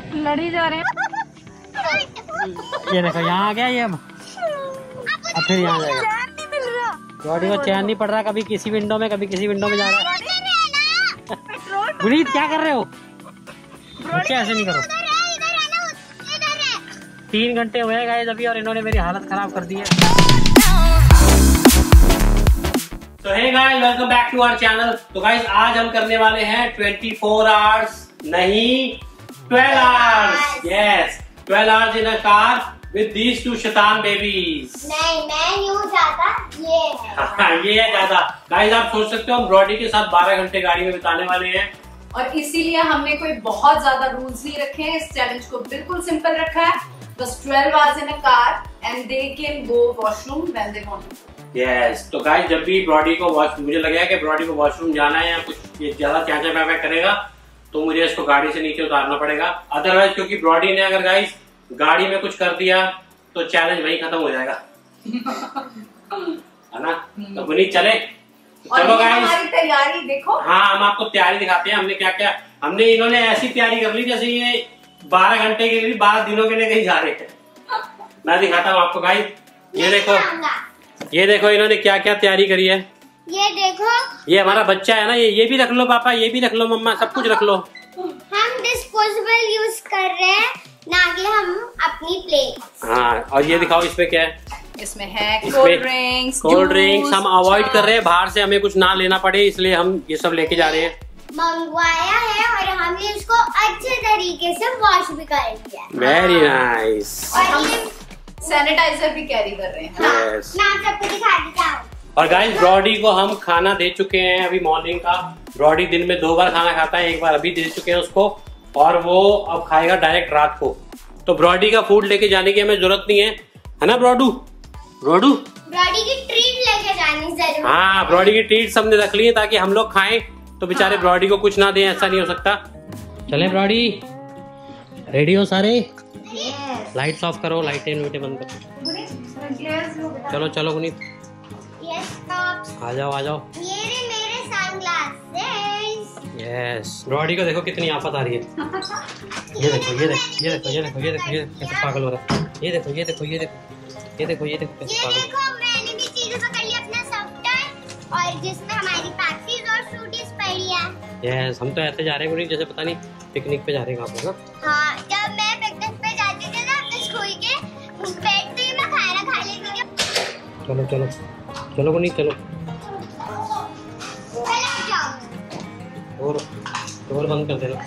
लड़ी जा रहे हैं। ये देखो यहाँ आ गया ये अब फिर यहाँ जाएगा। चैन नहीं मिल रहा, ब्रॉडी को चैन नहीं पड़ रहा, कभी किसी विंडो में कभी किसी विंडो में जा रहा है। गुनीत क्या कर रहे हो? बच्चे ऐसे नहीं करो। 3 घंटे हुए गाइस अभी और इन्होंने मेरी हालत खराब कर दी है। तो hey guys, welcome back to our channel. तो गाइस आज हम करने वाले हैं 24 आवर्स नहीं 12 hours. Yes, 12 hours in a car with these 2 शैतान बेबीज। नहीं, मैं यूं ज्यादा ये है। ये है ज्यादा। गाइस आप सोच सकते हो हम ब्रॉडी के साथ 12 घंटे गाड़ी में बिताने वाले हैं और इसीलिए हमने कोई बहुत ज्यादा रूल्स नहीं रखे हैं। इस चैलेंज को बिल्कुल सिंपल रखा है, बस 12 hours in a car and they can go washroom when they want. Yes, तो गाइस जब भी ब्रॉडी को मुझे लगेगा कि ब्रॉडी को वॉशरूम जाना है या कुछ ये ज्यादा चा करेगा तो मुझे इसको गाड़ी से नीचे उतारना पड़ेगा। अदरवाइज क्योंकि ब्रॉडी ने अगर गाइस गाड़ी में कुछ कर दिया तो चैलेंज वहीं खत्म हो जाएगा, है ना? तो गुनीत चले। चलो गाइस, हमारी तैयारी देखो। हाँ, हम आपको तैयारी दिखाते हैं हमने क्या क्या। इन्होंने ऐसी तैयारी कर ली जैसे ये 12 घंटे के लिए 12 दिनों के लिए कहीं जा रहे हैं। मैं दिखाता हूँ आपको गाइस। ये देखो इन्होंने क्या क्या तैयारी करी है। ये देखो, ये हमारा बच्चा है ना, ये भी रख लो पापा, ये भी रख लो मम्मा, सब कुछ रख लो। हम डिस्पोजेबल यूज कर रहे हैं, ना कि हम अपनी प्लेट। हाँ, और ये दिखाओ इसमें क्या है। इसमें है कोल्ड ड्रिंक्स हम अवॉइड कर रहे हैं, बाहर से हमें कुछ ना लेना पड़े इसलिए हम ये सब लेके जा रहे हैं। मंगवाया है और हमने उसको अच्छे तरीके से वॉश भी कर लिया। Very nice. और ये सैनिटाइजर भी कैरी कर रहे हैं। Yes. मैं आप सबको दिखा देता हूँ। और गाइस ब्रॉडी को हम खाना दे चुके हैं अभी मॉर्निंग का। ब्रॉडी दिन में 2 बार खाना खाता है, 1 बार अभी दे चुके हैं उसको और वो अब खाएगा डायरेक्ट रात को। तो ब्रॉडी का फूड लेके जाने की हमें जरूरत नहीं है ना ब्रॉडी ब्रॉडी की ट्रीट लेके जानी जरूर। हाँ, ब्रॉडी की ट्रीट हमने रख ली है ताकि हम लोग खाएं तो बेचारे ब्रॉडी को कुछ ना दें, ऐसा नहीं हो सकता। चले ब्रॉडी, रेडी हो सारे? लाइट्स ऑफ करो, लाइटें बंद करो। चलो चलो गुनीत, आ जाओ आ जाओ। ये रे मेरे सनग्लासेस। यस, ब्रॉडी को देखो कितनी आफत आ रही है। ये देखो ये देखो ये देखो ये देखो ये देखो ये कैसे पागल हो रहा है। ये देखो ये देखो ये देखो ये देखो ये देखो कैसे पागल। ये देखो, मैंने भी चीजें पकड़ ली अपना सॉफ्टवेयर और जिसमें हमारी पैप्सीज और फ्रूटीज पड़ी है। यस, हम तो ऐसे जा रहे हैं गुनीत जैसे पता नहीं पिकनिक पे जा रहे हैं कहाँ पे ना। हाँ, जब मैं पिकनिक पे जाती थी ना अपने स्कूल के बैठते ही मैं खाना खा लेती थी। चलो चलो चलो गुनीत चलो। और बंद कर देना।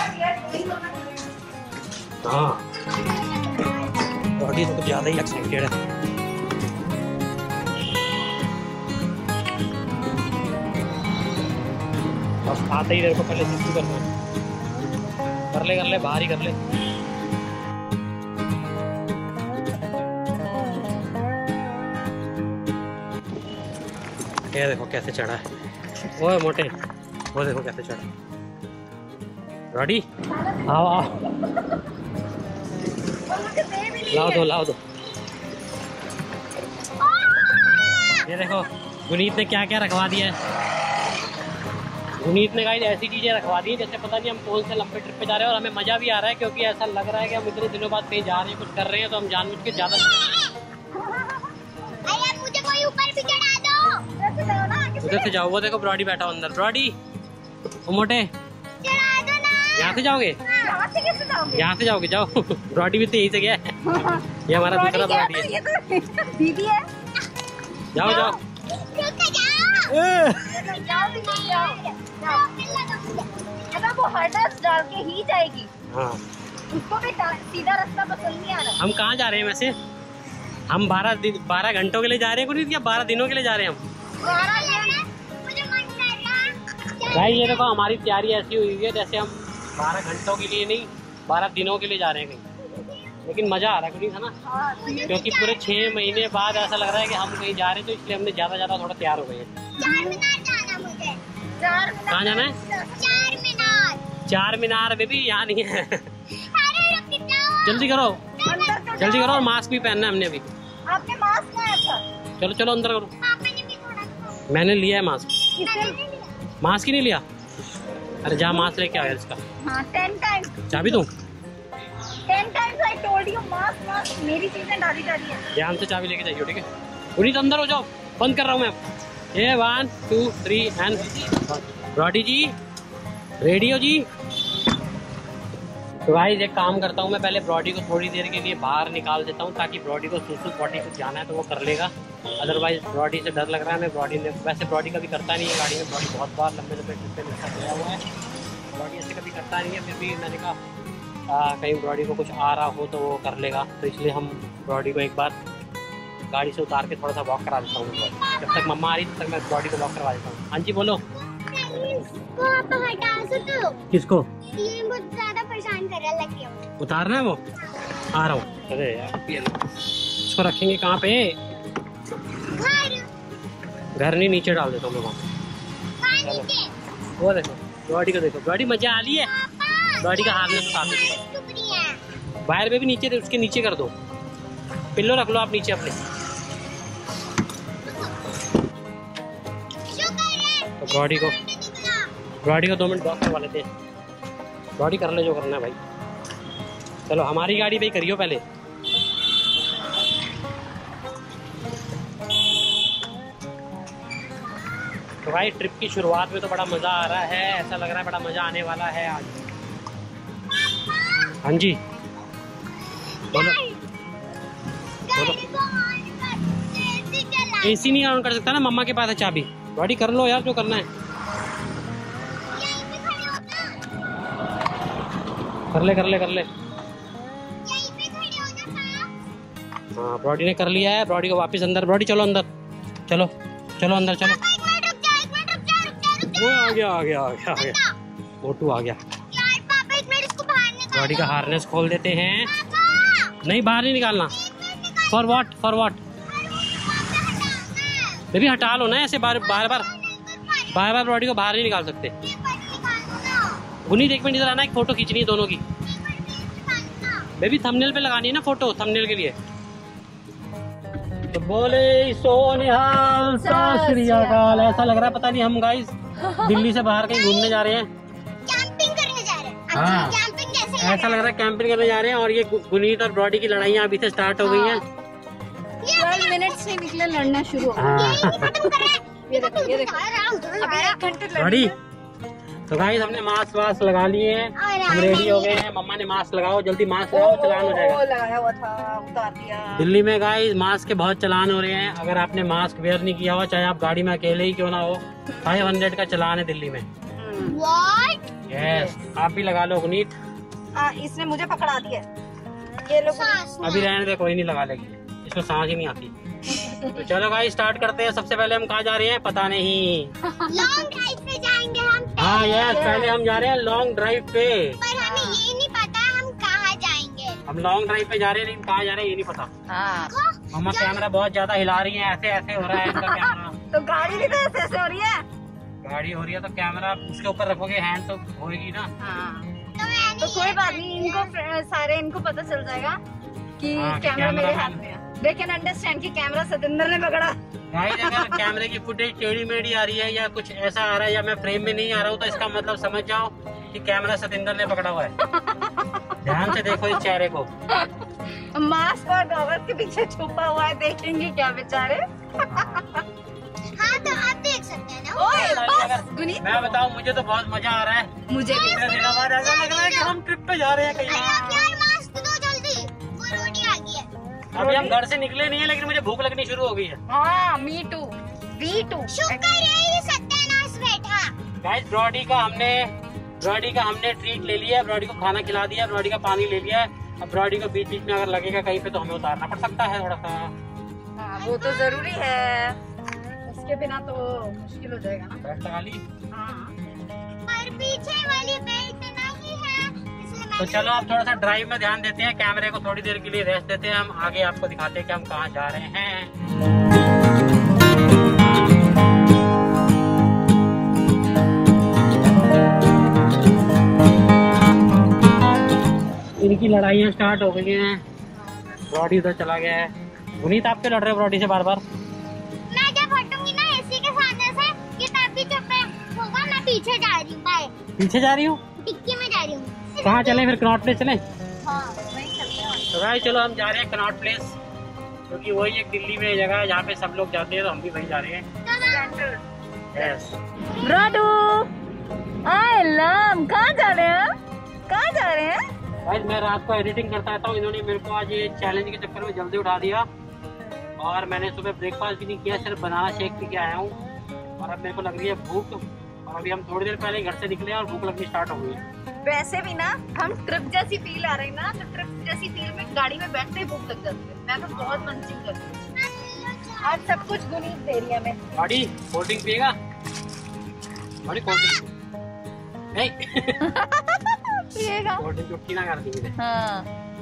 हाँ, ब्रॉडी तो कुछ ज्यादा ही एक्साइटेड है। बस आते ही देखो पहले सिद्धू करना कर ले बाहर ही कर ले। ये देखो कैसे चढ़ा है ओए मोटे, वो देखो कैसे चढ़ा है। ब्रॉडी आओ आओ, लाओ दो। ये देखो गुनीत ने क्या क्या रखवा दिया है। गुनीत ने गाइस ऐसी चीजें रखवा दी जैसे पता नहीं हम कौन से लंबे ट्रिप पे जा रहे हैं और हमें मजा भी आ रहा है क्योंकि ऐसा लग रहा है कि हम इतने दिनों बाद कहीं जा रहे हैं, कुछ कर रहे हैं तो हम जानबूझ के ज्यादा। मुझे कोई ऊपर भी चढ़ा दो। उधर से जाओ, वो देखो ब्रॉडी बैठा अंदर। ब्रॉडी वो मोटे, चढ़ा दो ना। यहाँ से जाओगे? यहाँ से जाओगे, जाओ। ब्रॉडी भी तो यही से गया है। ये हमारा दूसरा ब्रॉडी है। ये तो दीदी है। जाओ जाओ वो हर्डल्स डाल के ही जाएगी। हाँ, उसको भी सीधा रास्ता पसंद नहीं आ रहा। हम कहाँ जा रहे हैं वैसे? हम 12 घंटों के लिए जा रहे हैं कुछ या 12 दिनों के लिए जा रहे हैं हम? भाई ये देखो हमारी तैयारी ऐसी हुई है जैसे हम 12 घंटों के लिए नहीं 12 दिनों के लिए जा रहे हैं कहीं, लेकिन मजा आ रहा है कुछ है ना, क्योंकि पूरे 6 महीने बाद ऐसा लग रहा है कि हम कहीं जा रहे हैं तो इसलिए हमने ज्यादा थोड़ा तैयार हो गए हैं। कहाँ जाना है? चार मीनार बेबी, यहाँ नहीं है। जल्दी करो और मास्क भी पहनना है हमने अभी। आपने मास्क लाया था? चलो चलो अंदर करो। मैंने लिया है मास्क। मास्क ही नहीं लिया? अरे जा मास्क लेके आओ इसका। हाँ, 10 टाइम्स। चाबी दूं? 10 times I told you mask mask मेरी चीजें डाली जा रही है। ध्यान से चाबी लेके जाइए, ठीक है? पुनीत अंदर हो जाओ, बंद कर रहा हूँ मैं। ये 1 2 3 and Brody ji, radio ji. तो गाइस एक काम करता हूँ मैं, पहले ब्रॉडी को थोड़ी देर के लिए बाहर निकाल देता हूँ ताकि ब्रॉडी को सूसू पॉटी कुछ जाना है तो वो कर लेगा। अदरवाइज ब्रॉडी से डर लग रहा है मैं। ब्रॉडी ने वैसे ब्रॉडी कभी करता नहीं है गाड़ी में, ब्रॉडी बहुत बार लंबे लंबे ट्रिप पे मेरे साथ गया हुआ है। ब्रॉडी ऐसे कभी करता नहीं है, फिर भी मैंने कहा कहीं ब्रॉडी को कुछ आ रहा हो तो वो कर लेगा, तो इसलिए हम ब्रॉडी को एक बार गाड़ी से उतार के थोड़ा सा वॉक करा देता हूँ। जब तक मम्मा आ रही तब तक मैं ब्रॉडी को वॉक करवा देता हूँ। हाँ जी बोलो। आप हटा सकते हो? किसको? ये बहुत ज्यादा परेशान कर रहा है, लग गया। उतारना है वो? आ रहा हूँ। अरे यार इसको रखेंगे कहाँ पे? घर नहीं, नीचे डाल देता हूँ मैं वहाँ। वो देखो ब्रॉडी को, देखो ब्रॉडी मजा आ रही है। ब्रॉडी का हाथ में उतार दो, वायर पे भी नीचे दे, उसके नीचे कर दो। पिल्लो रख लो आप नीचे अपने। तो ब्रॉडी को 2 मिनट वॉक करवा लेते हैं। ब्रॉडी कर ले जो करना है भाई। चलो हमारी गाड़ी पे करियो पहले। तो भाई ट्रिप की शुरुआत में तो बड़ा मज़ा आ रहा है, ऐसा लग रहा है बड़ा मज़ा आने वाला है आज। हाँ जी बोलो बोलो। एसी नहीं ऑन कर सकता ना, मम्मा के पास है चाबी। गाड़ी कर लो यार जो करना है। कर ले कर ले कर ले। हाँ ब्रॉडी ने कर लिया है। ब्रॉडी को वापस अंदर। ब्रॉडी चलो अंदर, चलो चलो अंदर चलो। वो आ गया आ गया आ गया आ गया, मोटू आ गया। ब्रॉडी का हार्नेस खोल देते हैं। नहीं बाहर नहीं निकालना। For what for what? Baby हटा लो ना, ऐसे बार बार ब्रॉडी को बाहर नहीं निकाल सकते। गुनीत एक मिनट इधर आना, एक फोटो खींचनी है दोनों की। बेबी थंबनेल पे लगानी है ना फोटो, थंबनेल के लिए। तो बोले सोनिहाल सत श्री अकाल। ऐसा लग रहा है पता नहीं हम गाइस दिल्ली से बाहर कहीं घूमने जा रहे हैं, कैंपिंग करने जा रहे हैं। हाँ कैंपिंग कैसे? ऐसा लग रहा है कैंपिंग करने जा रहे हैं। और ये गुनीत और ब्रॉडी की लड़ाइयाँ अभी से स्टार्ट हो गई हैं। 12 मिनट से निकले लड़ना शुरू हो। ये देखो अभी 1 घंटे ब्रॉडी तो गाइस हमने मास्क वास्क लगा लिए हैं, हम रेडी हो गए हैं। मम्मा ने मास्क लगाओ, जल्दी मास्क लगाओ, चलान हो जाएगा। लगाया हुआ था, उतार दिया। दिल्ली में गाइस मास्क के बहुत चलान हो रहे हैं। अगर आपने मास्क वेयर नहीं किया हुआ, चाहे आप गाड़ी में अकेले ही क्यों ना हो, 500 का चलान है दिल्ली में। What? यस आप भी लगा लो गुनीत। इसने मुझे पकड़ा दिया। ये लोग अभी रहने दे, कोई नहीं लगा लेगी, इसको सांस ही नहीं आती। तो चलो गाइस स्टार्ट करते हैं। सबसे पहले हम कहाँ जा रहे हैं पता नहीं। लॉन्ग ड्राइव पे जाएंगे हम। हाँ यस पहले हम जा रहे हैं लॉन्ग ड्राइव पे। पर हमें ये नहीं पता हम कहाँ जाएंगे। हम लॉन्ग ड्राइव पे जा रहे हैं, लेकिन कहाँ जा रहे हैं ये नहीं पता। मम्मा कैमरा बहुत ज्यादा हिला रही है, ऐसे ऐसे हो रहा है इनका कैमरा। तो गाड़ी भी तो ऐसे ऐसे हो रही है। गाड़ी हो रही है तो कैमरा उसके ऊपर रखोगे, हैंड तो होएगी ना। तो कोई बात नहीं, इनको सारे इनको पता चल जाएगा कि कैमरा मेरे हाथ में है। They can understand कि कैमरा सतेंद्र ने पकड़ा। गाइस अगर कैमरे की फुटेज टेढ़ी मेढ़ी आ रही है या कुछ ऐसा आ रहा है या मैं फ्रेम में नहीं आ रहा हूँ, तो इसका मतलब समझ जाओ कि कैमरा सतेंद्र ने पकड़ा हुआ है। ध्यान से देखो इस चेहरे को। मास्क और गॉगल के पीछे छुपा हुआ है, देखेंगे क्या बेचारे। हाँ तो आप देख सकते हैं ना। बस गुनीत मैं बताऊँ मुझे तो बहुत मजा आ रहा है। मुझे भी। इतने दिनों बाद ऐसा लग रहा है कि हम ट्रिप पे जा रहे हैं कहीं। यार मास्क दो जल्दी, वो रोटी आ गई है। अभी हम घर से निकले नहीं है, लेकिन मुझे भूख लगनी शुरू हो गई है। हाँ मी टू वी टू। शुक्र है ये सत्यानाश बैठा। गाइस ब्रॉडी का हमने ट्रीट ले लिया है। ब्रॉडी को खाना खिला दिया, ब्रॉडी का पानी ले लिया है। अब ब्रॉडी को बीच बीच में अगर लगेगा कहीं पे तो हमें उतारना पड़ सकता है थोड़ा सा। हाँ वो तो जरूरी है, उसके बिना तो मुश्किल हो जाएगा ना। बेल्ट लगा ली। हाँ और पीछे वाली बेल्ट नहीं है, इसलिए तो चलो आप थोड़ा सा ड्राइव में ध्यान देते हैं, कैमरे को थोड़ी देर के लिए रेस्ट देते हैं। हम आगे आपको दिखाते हैं कि हम कहाँ जा रहे हैं। इनकी लड़ाइयाँ स्टार्ट हो गई हैं। ब्रॉडी उधर चला गया है। गुनीत आप क्यों लड़ रहे हो ब्रॉडी से बार बार? मैं जब हटूंगी ना एसी के सामने से कि तभी चुप होगा। मैं पीछे जा रही हूँ। बाय। पीछे जा रही हूँ? टिक्की में जा रही हूँ। कहाँ चले फिर? कनॉट प्लेस चले? हाँ तो भाई चलो हम जा रहे हैं कनॉट प्लेस, क्योंकि वही एक दिल्ली में जगह है जहाँ पे सब लोग जाते हैं, तो हम भी वहीं जा रहे हैं। यस ब्राडू आई लव, कहाँ जा रहे हैं? कहाँ जा रहे हैं? भाई मैं रात को एडिटिंग करता था, इन्होंने मेरे को आज ये चैलेंज के चक्कर में जल्दी उठा दिया, और मैंने सुबह ब्रेकफास्ट भी नहीं किया, सिर्फ बनाना शेक पी के आया हूँ, और अब मेरे को लग रही है भूख, और अभी हम थोड़ी देर पहले घर से निकले और भूख लगनी स्टार्ट हो गई है। वैसे भी ना हम ट्रिप जैसी फील आ रही ना, तो ट्रिप जैसी फील में गाड़ी में बैठते ही भूख लग जाती है। मैं तो बहुत मंचिंग करती हूँ। आज सब कुछ गुनीत दे रही है मैं। बॉडी कोल्ड ड्रिंक पिएगा? बॉडी कोल्ड ड्रिंक नहीं पिएगा? कोल्ड ड्रिंक चुटकी ना कर दी। हाँ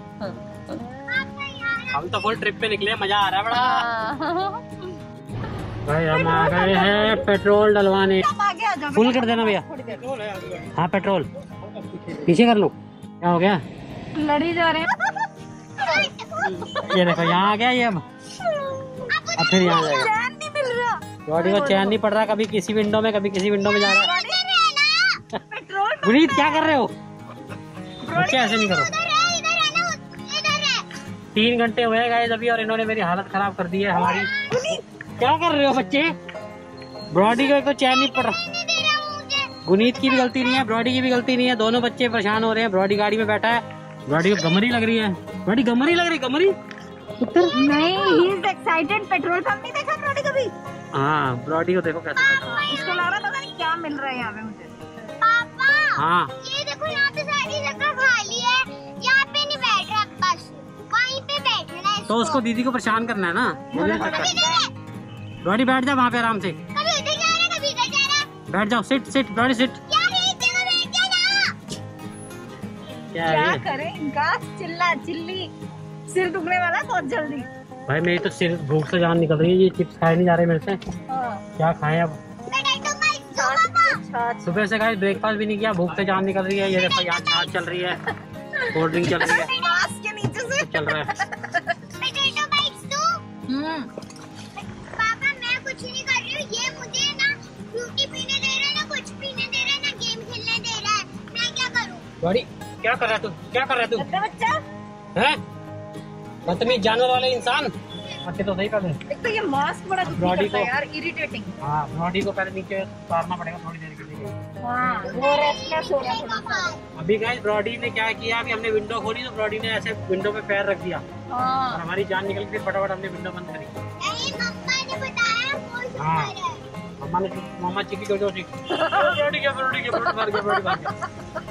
हम तो फुल ट्रिप पे निकले, मजा आ रहा है बड़ा। हाँ। भाई हम आ गए हैं पेट्रोल डलवाने। आगे आ जाओ, फुल कर देना भैया। थोड़ी देर। हाँ पेट्रोल पीछे कर लो। क्या हो गया? लड़ी जा रहे हैं। ये देखो यहाँ आ गया ये, अब फिर यहाँ जाएगा। चैन नहीं मिल रहा। बॉडी को चैन नहीं पड़ रहा, कभी किसी विंडो में कभी किसी विंडो में जा रहा है। पेट्रोल गुनीत क्या कर रहे हो? बच्चे ऐसे नहीं करो। 3 घंटे हुए गाइस अभी, और इन्होंने मेरी हालत खराब कर दी है हमारी। क्या कर रहे हो बच्चे? ब्रॉडी को एक तो चैन नहीं पड़ रहा। गुनीत की भी गलती नहीं है, ब्रॉडी की भी गलती नहीं है, दोनों बच्चे परेशान हो रहे हैं। ब्रॉडी गाड़ी में बैठा है, ब्रॉडी को गमरी लग रही है। ब्रॉडी गमरी लग रही, गमरी नहीं, he is excited. Petrol pump नहीं देखा ब्रॉडी कभी? हाँ ब्रॉडी को देखो कैसे बैठा है। इसको लग रहा पता नहीं क्या मिल रहा है यहाँ पे मुझे। पापा हाँ ये देखो, यहाँ पे सारी जगह खाली है, यहाँ पे नहीं बैठ रहा, बस वहीं पे बैठना है। तो उसको दीदी को परेशान करना है ना। ब्रॉडी बैठ जा वहाँ पे आराम से, कभी उधर जा रहा है, कभी इधर जा रहा है। बैठ जाओ। Sit sit Brody sit. यार एक जगह बैठ जा ना। क्या है क्या ये? करें इनका चिल्ला चिल्ली, सिर दुखने वाला बहुत जल्दी। भाई मेरी तो सिर भूख से जान निकल रही है, ये चिप्स खाए नहीं जा रहे मेरे से। क्या खाएं अब? सुबह से गाइस ब्रेकफास्ट भी नहीं किया, भूख से जान निकल रही है। ये देखो यहाँ छाछ चल रही है, कोल्ड ड्रिंक चल रही है, मास्क के नीचे से चल रहा है। पापा मैं कुछ नहीं कर रही हूँ, ये मुझे ना फ्रूटी पीने दे रहा है, ना कुछ पीने दे रहा है, ना गेम खेलने दे रहा है। मैं क्या करूँ? ब्रॉडी क्या कर रहा है तू? क्या कर रहा है तू? बच्चा। हैं? बदतमीज जानवर वाले इंसान। अच्छे तो सही कर रहे हैं। एक तो ये मास्क बड़ा दुखी ब्रॉडी करता है को- यार, इरिटेटिंग। हाँ ब्रॉडी को पहले नीचे उतारना पड़ेगा थोड़ी देर के लिए। हाँ वो रेस्टलेस हो रहा थोड़ा सा। अभी गाइस ब्रॉडी ने क्या किया, अभी हमने विंडो खोली तो ब्रॉडी ने ऐसे विंडो पे पैर रख दिया, और हाँ हमारी जान निकल गई। फटाफट हमने विंडो बंद करी। नहीं मम्मा ने बताया वो हाँ। सुपर है। मम्मा ने मामा चिकी जो ब्रॉडी के ब्रॉडी के ब्रॉडी मार गया, ब्रॉडी मार गया।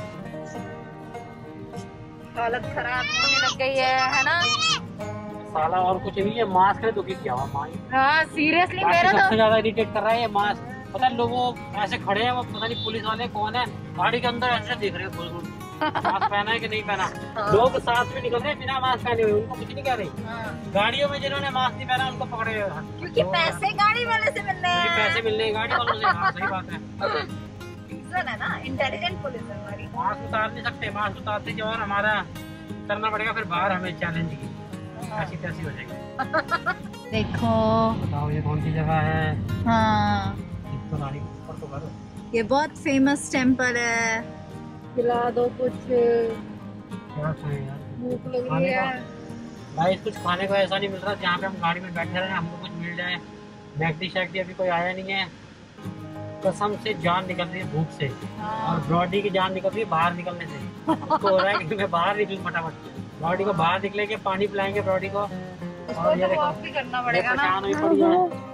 हालत खराब होने लग गई है ना? साला और कुछ नहीं है, मास्क ने दुखी किया हुआ माँ। हाँ सीरियसली बाकी मेरा सबसे तो ज्यादा इरिटेट कर रहा है ये मास्क। पता है लोगों ऐसे खड़े हैं, वो पता नहीं पुलिस वाले कौन है, गाड़ी के अंदर ऐसे देख रहे हैं घुस घुस, मास्क पहना है कि नहीं पहना। लोग साथ में निकल रहे हैं बिना मास्क पहने हुए, उनको कुछ नहीं कह रहे। हाँ, गाड़ियों में जिन्होंने मास्क नहीं पहना उनको पकड़े हुए हैं। क्योंकि पैसे गाड़ी वाले से मिलने क्योंकि हैं। पैसे मिलने हैं गाड़ी वालों से। हाँ सही बात है। रीजन है ना, इंटेलिजेंट पुलिस है हमारी। मास्क उतार नहीं सकते, मास्क उतारते जो और हमारा करना पड़ेगा फिर बाहर हमें चैलेंज की, ऐसी तैसी हो जाएगी। देखो बताओ ये कौन सी जगह है? हाँ तो गाड़ी ऊपर तो करो। ये बहुत फेमस टेम्पल है। खिला दो कुछ, क्या खाएं यार? भूख लग रही खाने है। भाई कुछ खाने को ऐसा नहीं मिल रहा जहाँ पे हम गाड़ी में बैठे रहे, हमको कुछ मिल जाए। मैगडी शैगडी अभी कोई आया नहीं है। कसम से जान निकल रही है भूख से, और ब्रॉडी की जान निकल रही है बाहर निकलने से। उसको हो रहा है कि मैं बाहर निकलूं फटाफट। ब्रॉडी को बाहर निकलेंगे, पानी पिलाएंगे ब्रॉडी को। और ये देखो वॉक भी करना पड़ेगा ना। परेशान हुई पड़ी है।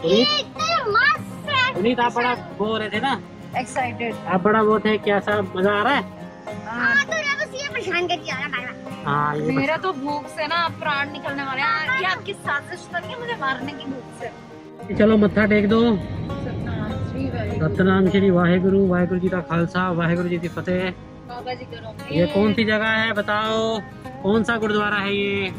पुनीत आप बड़ा वो हो रहे थे ना, एक्साइटेड। आप बड़ा वो थे, कैसा मजा आ रहा है? परेशान कर दिया ना। हाँ ये मेरा तो भूख से ना प्राण निकलने वाले हैं। ये आपकी साजिश तो नहीं है मुझे मारने की भूख से? चलो मत्था टेक दो। सतनाम श्री वाहिगुरु। सतनाम श्री वाहेगुरु, वाहेगुरु जी का खालसा वाहेगुरु जी की फतेह। बाबा जी करो। ये कौन सी जगह है बताओ? कौन सा गुरुद्वारा है ये?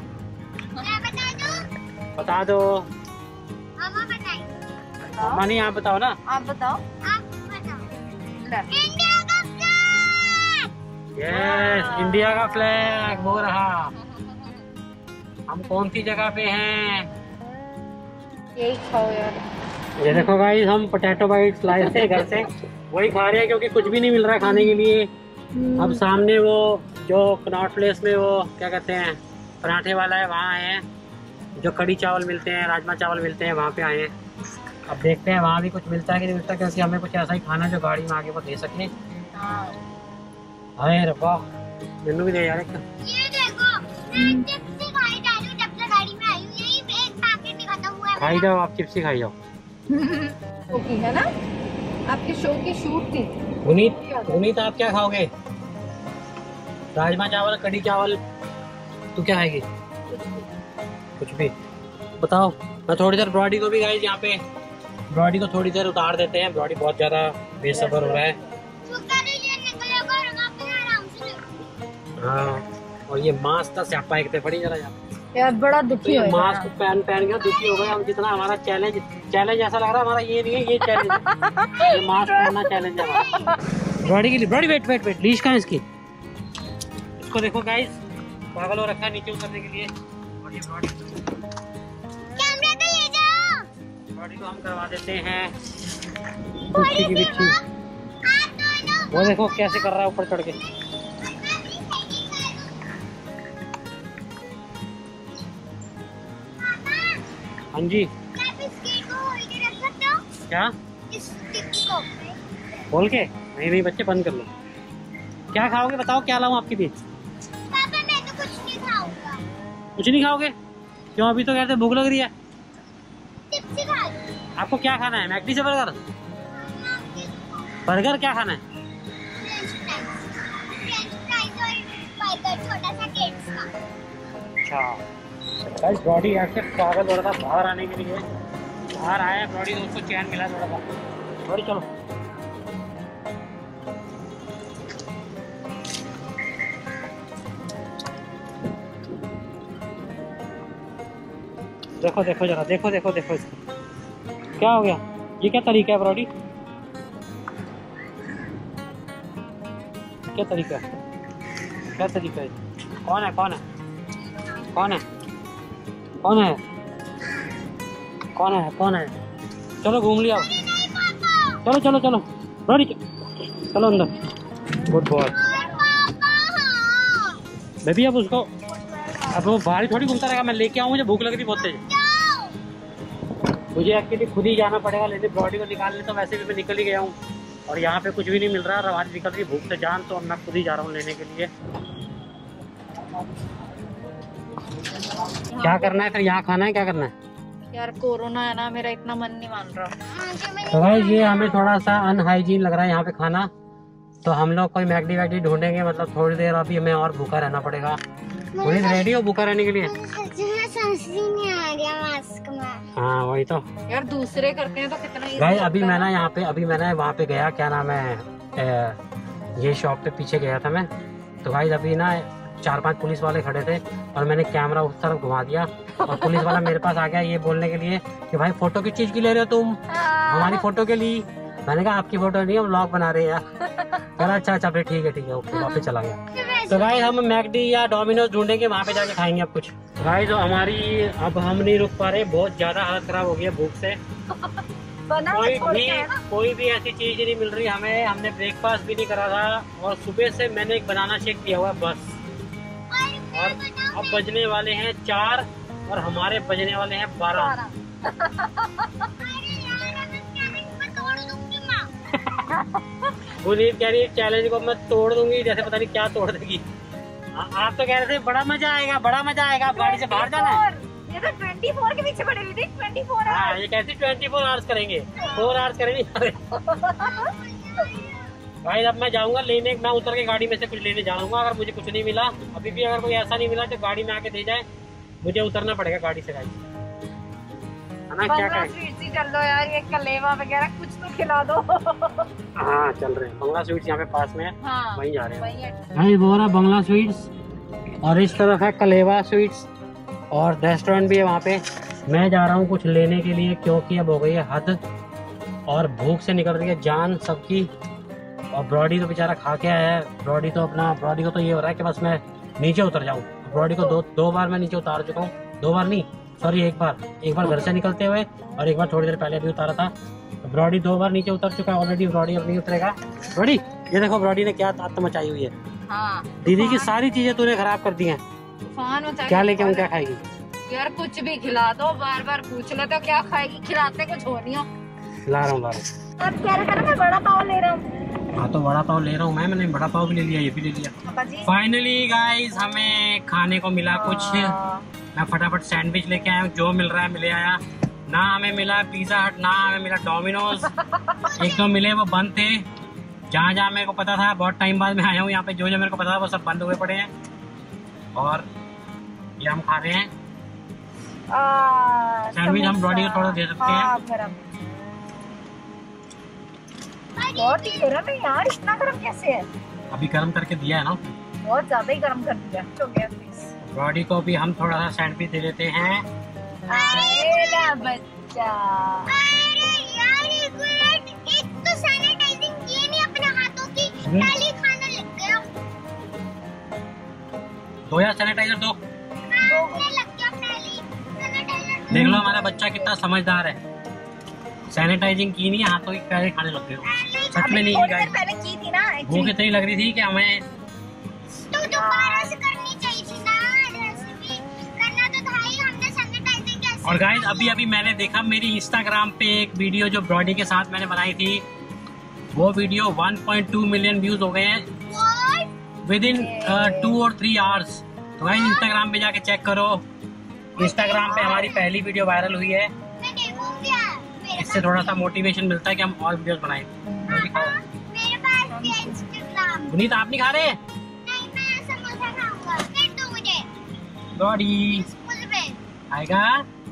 बता दो। मामा बताइए। मानी आप बताओ ना। आप बताओ। आप बताओ। ले। इंडिया का फ्लैग। यस इंडिया का फ्लैग हो रहा। हम कौन सी जगह पे हैं? यही खाओ यार। ये देखो गाइस, हम पोटैटो बाइट्स लाए थे घर से, वही खा रहे हैं क्योंकि कुछ भी नहीं मिल रहा खाने के लिए। अब सामने वो जो कनॉट प्लेस में वो क्या कहते हैं पराठे वाला है वहाँ आए हैं, जो कड़ी चावल मिलते हैं, राजमा चावल मिलते हैं, वहाँ पे आए हैं। अब देखते हैं वहाँ भी कुछ मिलता है कि नहीं मिलता, क्योंकि हमें कुछ ऐसा ही खाना जो गाड़ी में आगे वो दे सके। अरे रब्बा, मैनू भी दे यार। ये देखो, मैं चिप्स ही खाई जा रही हूँ जब से गाड़ी में आई हूँ, यही एक पैकेट ही खत्म हुआ है। खाई जाओ आप, चिप्स ही खाई जाओ। शो की है ना, आपके शो की शूट थी। गुनीत आप क्या खाओगे? राजमा चावल, कड़ी चावल, तू क्या खाएगी? कुछ भी बताओ। मैं थोड़ी देर ब्रॉडी को भी गाइस यहाँ पे ब्रॉडी को थोड़ी देर उतार देते हैं। ब्रॉडी बहुत ज्यादा बेसब्र हो रहा है। हाँ, और ये मास्क का स्यापा एक पड़ी जरा यार बड़ा दुखी हो मास्क पहन के दुखी हो गए हम। जितना हमारा चैलेंज ऐसा लग रहा है, हमारा ये नहीं है, ये चैलेंज ये मास्क पहनना चैलेंज है हमारा। ब्रॉडी के लिए ब्रॉडी वेट लीश कहाँ है इसकी? इसको देखो गाइस, पागल हो रखा है नीचे उतरने के लिए। और ये ब्रॉडी को हम करवा देते हैं बिच्छी की बिच्छी। वो देखो कैसे कर रहा है ऊपर चढ़ के। हाँ जी, क्या बोल के? नहीं बच्चे बंद कर लो। क्या खाओगे बताओ, क्या लाऊं आपके लिए? पापा मैं तो कुछ नहीं खाऊंगा। कुछ नहीं खाओगे? क्यों? अभी तो कहते भूख लग रही है। चिप्स ही खा लूं। आपको क्या खाना है? मैकडी से बर्गर? बर्गर क्या खाना है? अच्छा, ब्रॉडी ऐसे पागल हो रहा था बाहर आने के लिए। बाहर आया ब्रॉडी तो उसको चैन मिला थोड़ा सा। ब्रॉडी चलो। देखो देखो जरा, देखो देखो देखो इसको क्या हो गया। ये क्या तरीका है ब्रॉडी? क्या तरीका है? क्या तरीका है? कौन है? कौन है? कौन है? कौन है? कौन है? कौन है? चलो घूम लिया। चलो चलो चलो ब्रॉडी, चलो अंदर। Good boy baby. अब उसको, अब वो बाहर थोड़ी घूमता रहेगा। मैं लेके आऊँ, मुझे भूख लग रही बहुत तेज। मुझे एक्चुअली खुद ही जाना पड़ेगा लेकिन ब्रॉडी को निकालने। तो वैसे भी मैं निकल ही गया हूँ और यहाँ पे कुछ भी नहीं मिल रहा। रवाज निकल रही भूख से जान, तो मैं खुद ही जा रहा हूँ लेने के लिए। क्या करना है फिर? यहाँ खाना है? क्या करना है यार? कोरोना है ना, मेरा इतना मन नहीं मान रहा। तो भाई ये हमें थोड़ा सा अनहाइजीन लग रहा है यहाँ पे खाना। तो हम लोग कोई मैकडी वैकडी ढूंढेंगे। मतलब थोड़ी देर अभी हमें और भूखा रहना पड़ेगा। थोड़ी रेडी हो भूखा रहने के लिए? सांस नहीं आ रहा मास्क में। हाँ वही तो यार, दूसरे करते हैं तो कितना भाई। अभी मैं ना यहाँ पे, अभी मैंने वहाँ पे गया, क्या नाम है, ये शॉप पे पीछे गया था मैं। तो भाई अभी ना 4-5 पुलिस वाले खड़े थे और मैंने कैमरा उस तरफ घुमा दिया और पुलिस वाला मेरे पास आ गया ये बोलने के लिए कि भाई फोटो किस चीज की ले रहे हो तुम? हमारी फोटो के लिए। मैंने कहा आपकी फोटो नहीं, हम व्लॉग बना रहे हैं यार। चला अच्छा फिर ठीक है ओके, वापस चला गया। तो भाई हम मैकडी या डोमिनोज ढूंढेंगे, वहाँ पे जाके खाएंगे अब कुछ। भाई तो हमारी अब हम नहीं रुक पा रहे, बहुत ज्यादा हालत खराब हो गई है भूख से। कोई भी ऐसी चीज नहीं मिल रही हमें। हमने ब्रेकफास्ट भी नहीं करा था और सुबह से मैंने एक बनाना शेक पिया हुआ बस। और अब बजने वाले हैं 4 और हमारे बजने वाले हैं 12। गुनीत कह रही है चैलेंज को मैं तोड़ दूंगी, जैसे पता नहीं क्या तोड़ देगी। आप तो कह रहे थे बड़ा मजा आएगा, बड़ा मजा आएगा। आप गाड़ी से बाहर जाना है। ये तो 24 के पीछे पड़ी हुई थी। 24 हाँ, ये कहती 24 आवर्स करेंगे, 4 आवर्स करेंगे। भाई अब मैं जाऊंगा लेने, मैं उतर के गाड़ी में से कुछ लेने जाऊंगा। अगर मुझे कुछ नहीं मिला, अभी भी अगर कोई ऐसा नहीं मिला तो गाड़ी में आके दे जाए, मुझे उतरना पड़ेगा गाड़ी से। गाड़ी है ना, क्या करें? स्वीट्स ही चल दो यार, ये कलेवा वगैरह कुछ तो खिला दो। हाँ चल रहे हैं, बंगला स्वीट्स यहाँ पे पास में है। हाँ, वहीं जा रहे हैं। वहीं है। भाई वो रहा बंगला स्वीट्स और इस तरफ है कलेवा स्वीट्स और रेस्टोरेंट भी है वहाँ पे। मैं जा रहा हूँ कुछ लेने के लिए क्योंकि अब हो गई है हद और भूख से निकल रही है जान सबकी। और ब्रॉडी तो बेचारा खा के आया है। ब्रॉडी को तो ये हो रहा है कि बस मैं नीचे उतर जाऊँ। ब्रॉडी को दो बार मैं नीचे उतार चुका हूँ। 2 बार नहीं, सॉरी एक बार घर से निकलते हुए और एक बार थोड़ी देर पहले भी उतारा था। तो ब्रॉडी 2 बार नीचे उतर चुका है ऑलरेडी। ब्रॉडी अब नहीं उतरेगा। ब्रॉडी ये देखो ब्रॉडी ने क्या आत्म मचाई हुई है। हाँ, दीदी की सारी चीजें तूने खराब कर दी हैं। तूफान मचा क्या लेके हम क्या खाएगी? यार कुछ भी खिला दो, बार बार पूछ ले तो क्या खाएगी, खिलाते कुछ हो नहीं हो। ला रहा हूँ अब कह रहे थे ना मैं बड़ा पाव ले रहा हूँ। हाँ तो बड़ा पाव ले रहा हूँ मैंने बड़ा पाव भी ले लिया, ये भी ले लिया। पापा जी फाइनली गाइस हमें खाने को मिला कुछ। मैं फटाफट सैंडविच लेके आया हूँ, जो मिल रहा है मिले आया। ना हमें मिला पिज्जा हट, ना हमें मिला डोमिनोज। एक तो मिले वो बंद थे। जहाँ जहाँ मेरे को पता था, बहुत टाइम बाद में आया हूँ यहाँ पे, जो जो मेरे को पता था वो सब बंद हुए पड़े हैं। और ये हम खा रहे हैं सैंडविच। हम ब्रॉडी को थोड़ा दे सकते हैं। बहुत ही गर्म है यार, इतना गर्म कैसे है? अभी गर्म करके दिया है ना, बहुत ज्यादा ही गर्म कर दिया। तो गया प्लीज ब्रॉडी को भी हम थोड़ा सा सैंडविच दे देते हैं। आएगा बच्चा। अरे यार एक तो सैनिटाइजिंग किए नहीं अपने हाथों की, पहले खाना लग गया। दो या सैनिटाइजर दो। लग गया पहले सैनिटाइजर। देख लो हमारा बच्चा कितना समझदार है, सैनिटाइजिंग की नहीं, हाथों की पहले खाने लग गए हो। सच में नहीं की, पहले की थी ना। भूख इतनी लग रही थी कि हमें तो दोबारा से करनी चाहिए थी ना, रेसिपी करना तो था ही। हमने सैनिटाइजिंग कैसे? और गाइस अभी अभी मैंने देखा मेरी इंस्टाग्राम पे एक वीडियो जो ब्रॉडी के साथ मैंने बनाई थी, वो वीडियो 1.2 मिलियन व्यूज हो गए हैं विद इन 2 और 3 आवर्स। तो गाइस इंस्टाग्राम पे जाके चेक करो, इंस्टाग्राम पे हमारी पहली वीडियो वायरल हुई है। मैं देखूंगी। इससे थोड़ा सा मोटिवेशन मिलता है कि हम और वीडियोस बनाएं। मेरे पास भी है इंस्टाग्राम। पुनीत आप नहीं खा रहे? नहीं, मैं समोसा खाऊंगा। फिर दो मुझे ब्रॉडी स्कूल में आएगा।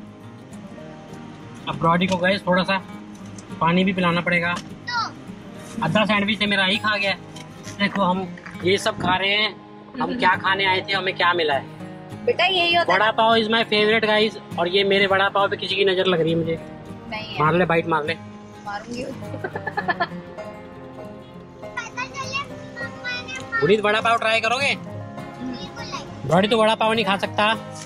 अब ब्रॉडी को गाइस थोड़ा सा पानी भी पिलाना पड़ेगा। तो आधा सैंडविच से मेरा ही खा गया। देखो हम ये सब खा रहे हैं, हम क्या खाने आए थे, हमें क्या मिला है। बेटा यही होता है। बड़ा पाव इज माय फेवरेट गाइस। और ये मेरे बड़ा पाव पे किसी की नजर लग रही है मुझे। नहीं है, मार ले, बाइट मार ले। मारूंगी। पता चले मम्मा ने पुनीत बड़ा पाव ट्राई करोगे? मम्मी को लाई। ब्रॉडी तो बड़ा पाव नहीं खा सकता।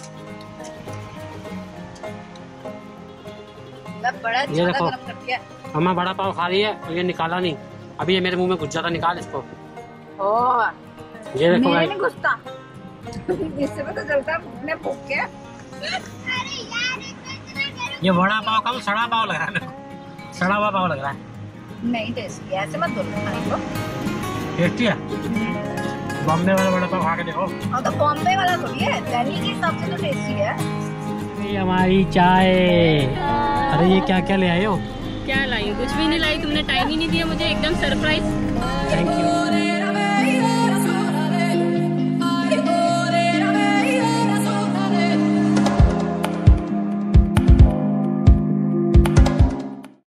मैं बड़ा ये ज्यादा देखो। गर्म कर दिया। मम्मा बड़ा पाव खा रही है और ये निकाला नहीं, अभी ये मेरे मुंह में घुस जाता। निकाल इसको। ओह ये देखो मेरे गाइस, नहीं घुसता। इससे पता चलता है मुंह में फूक के। अरे यार इतना गर्म। ये बड़ा पाव का सड़ा पाव लग रहा है मेरे को, सड़ा हुआ पाव लग रहा है। नहीं टेस्टी, ऐसे मत बोलो खाने को। टेस्टी है। बॉम्बे वाला बड़ा पाव खा के देखो। और तो बॉम्बे वाला थोड़ी है, दिल्ली के हिसाब से तो टेस्टी है। ये हमारी चाय। अरे ये क्या क्या ले आए हो? क्या लाई? कुछ भी नहीं लाई, तुमने टाइम ही नहीं दिया मुझे, एकदम सरप्राइज। Thank you.